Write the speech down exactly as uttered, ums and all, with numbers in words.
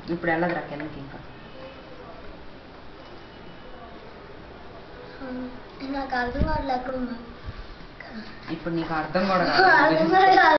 ఇప్పుడు వెళ్ళదురా కిందకి ఇంకా. నాకు అర్థం కావట్లేదు. ఇప్పుడు నీకు అర్థం కూడా కాదు.